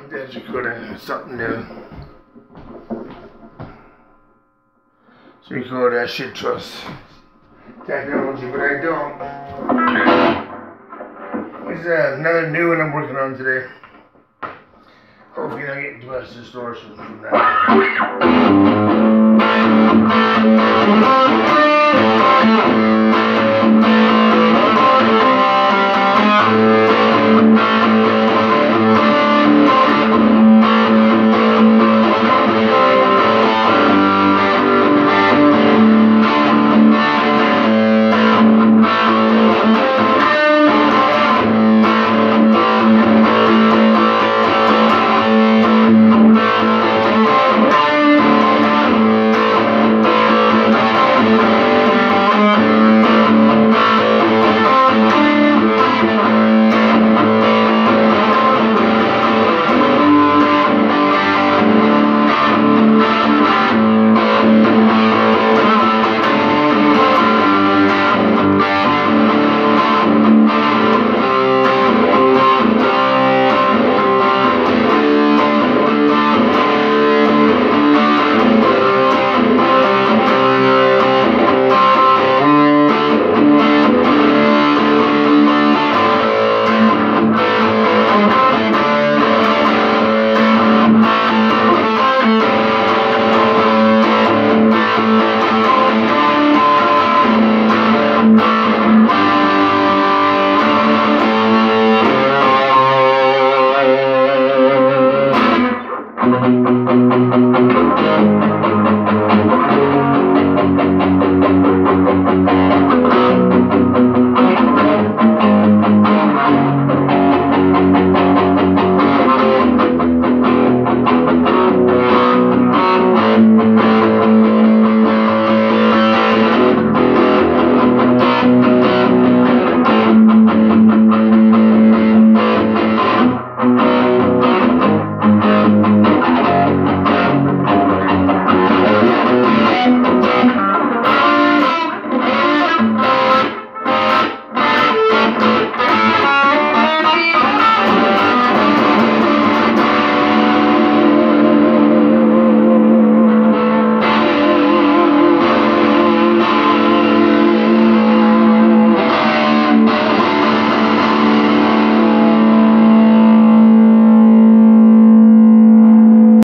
That recorder, something new. So recorder, I should trust technology, but I don't. There's another new one I'm working on today. Hopefully I get less distortion from that.